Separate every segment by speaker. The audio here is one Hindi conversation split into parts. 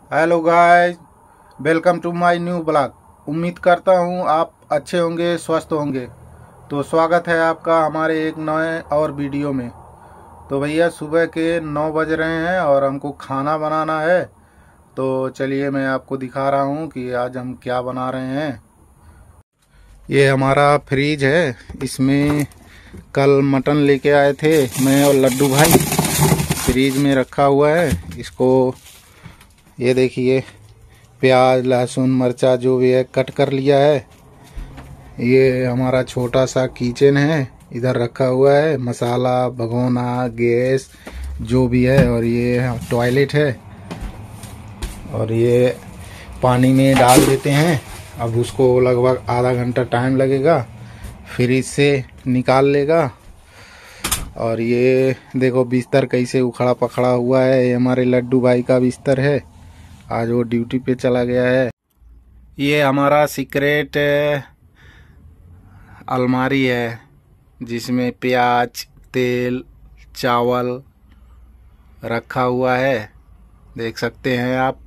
Speaker 1: Hello guys, welcome to my new blog. उम्मीद करता हूँ आप अच्छे होंगे, स्वस्थ होंगे। तो स्वागत है आपका हमारे एक नए और वीडियो में। तो भैया सुबह के 9 बज रहे हैं और हमको खाना बनाना है। तो चलिए मैं आपको दिखा रहा हूँ कि आज हम क्या बना रहे हैं। ये हमारा फ्रिज है, इसमें कल मटन लेके आए थे मैं और लड्डू भाई। फ्रिज में रखा हुआ है। इसको ये देखिए, प्याज लहसुन मिर्चा जो भी है कट कर लिया है। ये हमारा छोटा सा किचन है, इधर रखा हुआ है मसाला भगोना गैस जो भी है। और ये टॉयलेट है और ये पानी में डाल देते हैं। अब उसको लगभग आधा घंटा टाइम लगेगा, फ्रिज से निकाल लेगा। और ये देखो बिस्तर कैसे उखड़ा पखड़ा हुआ है, ये हमारे लड्डू भाई का बिस्तर है, आज वो ड्यूटी पे चला गया है। ये हमारा सीक्रेट अलमारी है जिसमें प्याज तेल चावल रखा हुआ है, देख सकते हैं आप।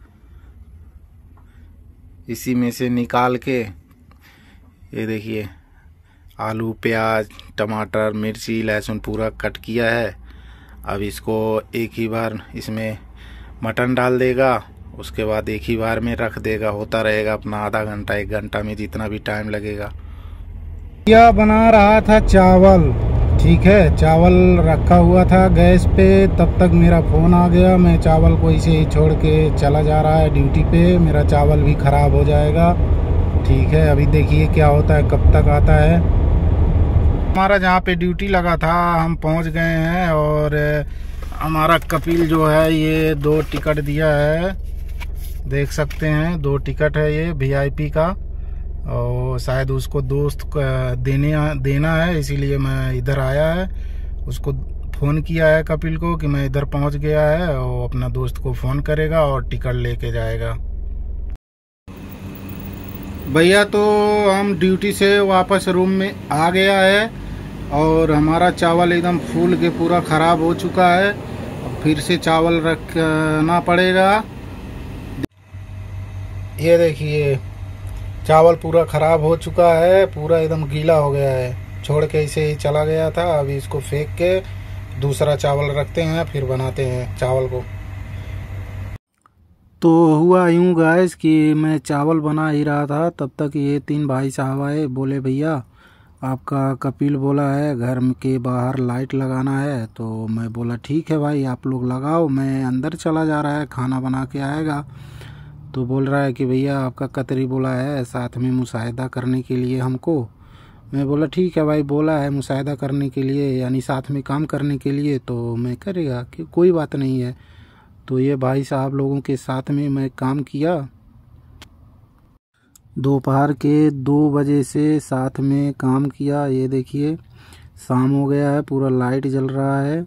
Speaker 1: इसी में से निकाल के ये देखिए आलू प्याज टमाटर मिर्ची लहसुन पूरा कट किया है। अब इसको एक ही बार इसमें मटन डाल देगा, उसके बाद एक ही बार में रख देगा, होता रहेगा अपना आधा घंटा 1 घंटा में जितना भी टाइम लगेगा। यह बना रहा था चावल, ठीक है, चावल रखा हुआ था गैस पे। तब तक मेरा फ़ोन आ गया। मैं चावल को इसे ही छोड़ के चला जा रहा है ड्यूटी पे, मेरा चावल भी ख़राब हो जाएगा। ठीक है, अभी देखिए क्या होता है, कब तक आता है। हमारा जहाँ पे ड्यूटी लगा था हम पहुँच गए हैं। और हमारा कपिल जो है ये 2 टिकट दिया है, देख सकते हैं 2 टिकट है ये वीआईपी का। और शायद उसको दोस्त देना है, इसीलिए मैं इधर आया है। उसको फ़ोन किया है कपिल को कि मैं इधर पहुंच गया है, और अपना दोस्त को फ़ोन करेगा और टिकट लेके जाएगा। भैया तो हम ड्यूटी से वापस रूम में आ गया है और हमारा चावल एकदम फूल के पूरा ख़राब हो चुका है। फिर से चावल रखना पड़ेगा। ये देखिए चावल पूरा ख़राब हो चुका है, पूरा एकदम गीला हो गया है, छोड़ के इसे ही चला गया था। अभी इसको फेंक के दूसरा चावल रखते हैं, फिर बनाते हैं चावल को। तो हुआ यूँ गाइस कि मैं चावल बना ही रहा था, तब तक ये 3 भाई साहब आए। बोले भैया आपका कपिल बोला है घर के बाहर लाइट लगाना है। तो मैं बोला ठीक है भाई आप लोग लगाओ, मैं अंदर चला जा रहा है, खाना बना के आएगा। तो बोल रहा है कि भैया आपका कतरी बोला है साथ में मुशाहिदा करने के लिए हमको। मैं बोला ठीक है भाई, बोला है मुशाहिदा करने के लिए यानी साथ में काम करने के लिए, तो मैं करेगा कि कोई बात नहीं है। तो ये भाई साहब लोगों के साथ में मैं काम किया, दोपहर के 2 बजे से साथ में काम किया। ये देखिए शाम हो गया है, पूरा लाइट जल रहा है।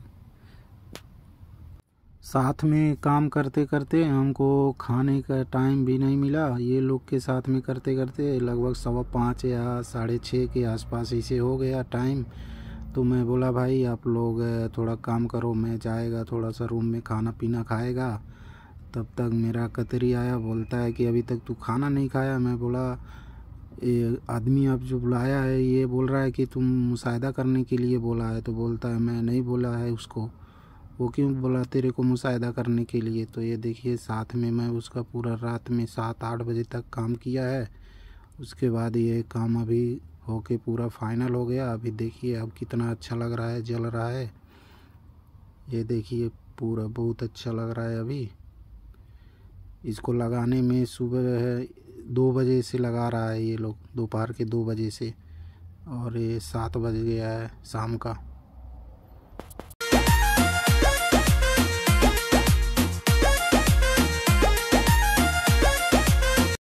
Speaker 1: साथ में काम करते करते हमको खाने का टाइम भी नहीं मिला। ये लोग के साथ में करते करते लगभग 5:15 या 6:30 के आसपास इसे हो गया टाइम। तो मैं बोला भाई आप लोग थोड़ा काम करो, मैं जाएगा थोड़ा सा रूम में खाना पीना खाएगा। तब तक मेरा कतरी आया, बोलता है कि अभी तक तू खाना नहीं खाया। मैं बोला ये आदमी आप जो बुलाया है ये बोल रहा है कि तुम मुशाहिदा करने के लिए बोला है। तो बोलता है मैं नहीं बोला है उसको, वो क्यों बोला तेरे को मुशाहिदा करने के लिए। तो ये देखिए साथ में मैं उसका पूरा रात में 7-8 बजे तक काम किया है। उसके बाद ये काम अभी होके पूरा फाइनल हो गया। अभी देखिए अब कितना अच्छा लग रहा है, जल रहा है। ये देखिए पूरा बहुत अच्छा लग रहा है। अभी इसको लगाने में सुबह 2 बजे से लगा रहा है ये लोग, दोपहर के 2 बजे से, और ये 7 बज गया है शाम का।